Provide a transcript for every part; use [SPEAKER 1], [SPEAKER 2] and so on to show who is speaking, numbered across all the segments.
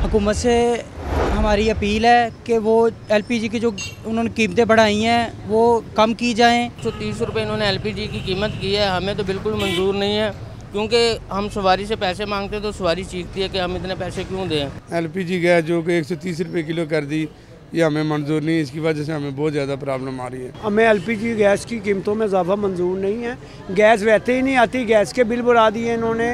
[SPEAKER 1] हुकूमत से हमारी अपील है कि वो एलपीजी की जो उन्होंने कीमतें बढ़ाई हैं वो कम की जाएं।
[SPEAKER 2] 130 रुपये इन्होंने एलपीजी की कीमत की है, हमें तो बिल्कुल मंजूर नहीं है, क्योंकि हम सवारी से पैसे मांगते तो सवारी चीखती है कि हम इतने पैसे क्यों दें।
[SPEAKER 3] एलपीजी गैस जो कि 130 रुपये किलो कर दी, ये हमें मंजूर नहीं है। इसकी वजह से हमें बहुत ज़्यादा प्रॉब्लम आ रही है।
[SPEAKER 4] हमें एलपीजी गैस की कीमतों में इजाफा मंजूर नहीं है। गैस वैसे ही नहीं आती, गैस के बिल बढ़ा दिए इन्होंने।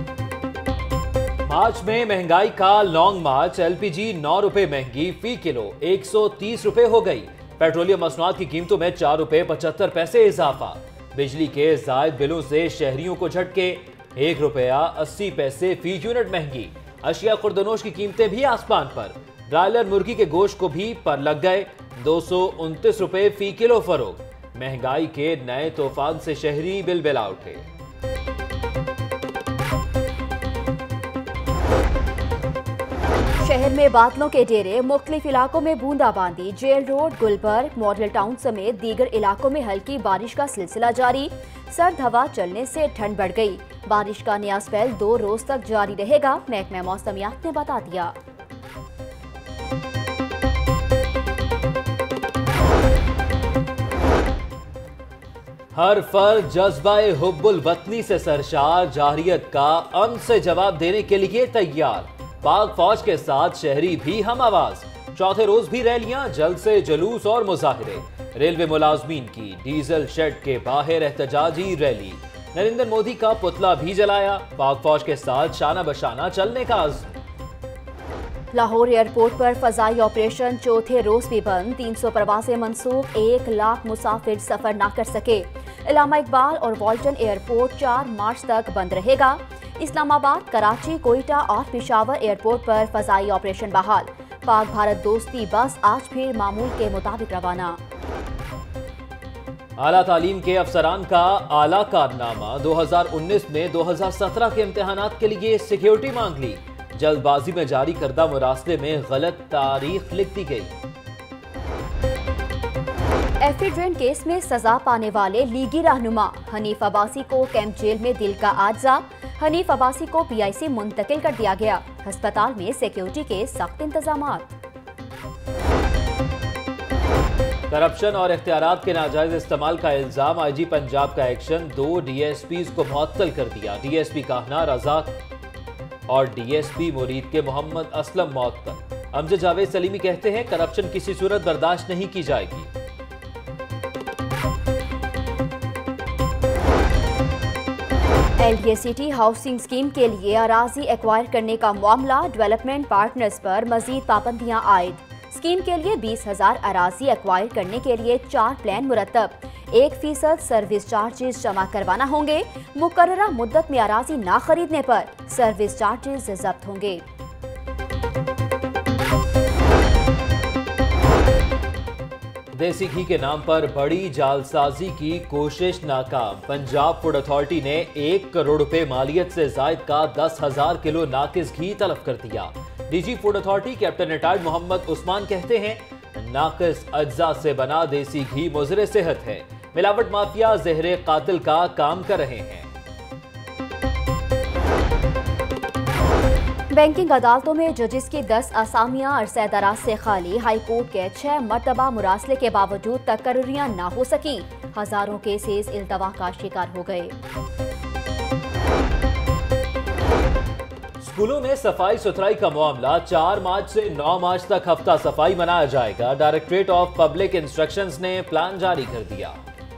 [SPEAKER 5] मार्च में महंगाई का लॉन्ग मार्च। एलपीजी 9 रुपए महंगी, फी किलो 130 रुपए हो गई। पेट्रोलियम मसनूआत की कीमतों में 4 रुपए 75 पैसे इजाफा। बिजली के जायद बिलों से शहरियों को झटके, 1 रुपया 80 पैसे फी यूनिट महंगी। अशिया खुर्दनोश की कीमतें भी आसमान पर। ब्रायलर मुर्गी के गोश्त को भी पर लग गए, 229 रुपए फी किलो फरोख्त। महंगाई के नए तूफान से शहरी बिलबिला उठे।
[SPEAKER 6] शहर में बादलों के डेरे, मुख्तलिफ इलाकों में बूंदाबांदी। Jail road, Gulberg, model town समेत दीगर इलाकों में हल्की बारिश का सिलसिला जारी। सर्द हवा चलने से ठंड बढ़ गई। बारिश का नया स्पेल 2 रोज तक जारी रहेगा, महकमा मौसमियात ने बता दिया।
[SPEAKER 5] हर फर्द जज्बाए हुब्बुल वतनी से सरशार, जाहिरियत का अमन से जवाब देने के लिए तैयार। पाक फौज के साथ शहरी भी हम आवाज। चौथे रोज भी रैलियां, जलसे, जुलूस और मुजाहिरे। रेलवे मुलाजमीन की डीजल शेड के बाहर एहतजाजी रैली। नरेंद्र मोदी का पुतला भी जलाया। पाक फौज के साथ शाना बशाना चलने का अज़्म।
[SPEAKER 6] लाहौर एयरपोर्ट पर फजाई ऑपरेशन चौथे रोज भी बंद। 300 परवाजें मंसूख, 1 लाख मुसाफिर सफर ना कर सके। इलामा इकबाल और वॉल्टन एयरपोर्ट 4 मार्च तक बंद रहेगा। इस्लामाबाद, कराची, कोयटा और पेशावर एयरपोर्ट पर फजाई ऑपरेशन बहाल। पाक भारत दोस्ती बस आज फिर मामूल के मुताबिक रवाना।
[SPEAKER 5] आला तालीम के अफसरान का आला कारनामा। 2019 में 2017 के इम्तिहानात के लिए सिक्योरिटी मांग ली। जल्दबाजी में जारी करदा मुरासले में गलत तारीख लिख दी गई।
[SPEAKER 6] एफिड्रेन केस में सजा पाने वाले लीगी रहनुमा हनीफ अब्बासी को कैंप जेल में दिल का आर्जा। हनीफ अब्बासी को पीआईसी मुंतकिल कर दिया गया। अस्पताल में सिक्योरिटी के सख्त इंतजामात।
[SPEAKER 5] करप्शन और इख्तियारात के नाजायज इस्तेमाल का इल्जाम। आईजी पंजाब का एक्शन। 2 डीएसपीज को मुअत्तल कर दिया। डीएसपी काहना रजा और डीएसपी मुरीद के मोहम्मद असलम मुअत्तल। अमजद जावेद सलीमी कहते हैं, करप्शन किसी सूरत बर्दाश्त नहीं की जाएगी।
[SPEAKER 6] एलडीए हाउसिंग स्कीम के लिए अराजी एक्वायर करने का मामला। डेवलपमेंट पार्टनर्स पर मजीद पाबंदियां आयद। स्कीम के लिए 20,000 अराजी एक्वायर करने के लिए 4 प्लान मुरतब। 1% सर्विस चार्जेस जमा करवाना होंगे। मुकर्ररा मुद्दत में अराजी ना खरीदने पर सर्विस चार्जेस जब्त होंगे।
[SPEAKER 5] देसी घी के नाम पर बड़ी जालसाजी की कोशिश नाकाम। पंजाब फूड अथॉरिटी ने 1 करोड़ रुपए मालियत से जायद का 10,000 किलो नाकिस घी तलब कर दिया। DG food authority captain retired Mohammad Usman कहते हैं, नाकिस अज्जा से बना देसी घी मुज़रे सेहत है। मिलावट माफिया जहरे कातिल का काम कर रहे हैं।
[SPEAKER 6] बैंकिंग अदालतों में जजेस की 10 असामियां अरसे दराज से खाली। हाई कोर्ट के 6 मरतबा मुरासले के बावजूद तकर्रियां ना हो सकी। हजारों केसेस इल्तवा का शिकार हो गए।
[SPEAKER 5] स्कूलों में सफाई सुथराई का मामला। 4 मार्च से 9 मार्च तक हफ्ता सफाई मनाया जाएगा। डायरेक्टरेट ऑफ पब्लिक इंस्ट्रक्शंस ने प्लान जारी कर दिया।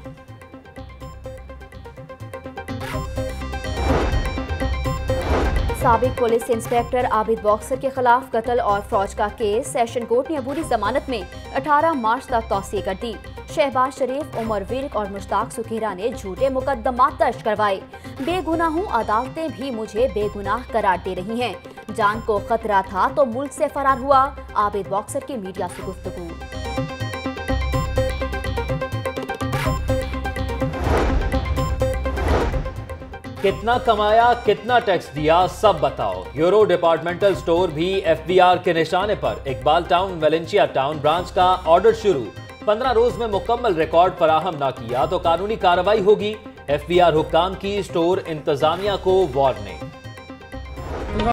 [SPEAKER 6] साबिक पुलिस इंस्पेक्टर आबिद बॉक्सर के खिलाफ कत्ल और फौज का केस। सेशन कोर्ट ने अबूरी जमानत में 18 मार्च तक तौसीह कर दी। शहबाज शरीफ, उमर विर्क और मुश्ताक सुखेरा ने झूठे मुकदमात दर्ज करवाए। बेगुनाह हूं, अदालतें भी मुझे बेगुनाह करार दे रही हैं। जान को खतरा था तो मुल्क से फरार हुआ। आबिद बॉक्सर की मीडिया से गुफ्तगू।
[SPEAKER 5] कितना कमाया, कितना टैक्स दिया, सब बताओ। यूरो डिपार्टमेंटल स्टोर भी एफबीआर के निशाने पर। Iqbal town, Valencia town branch का ऑर्डर शुरू। 15 रोज में मुकम्मल रिकॉर्ड फराहम ना किया तो कानूनी कार्रवाई होगी। एफबीआर हुक्काम की स्टोर इंतजामिया को वार्निंग।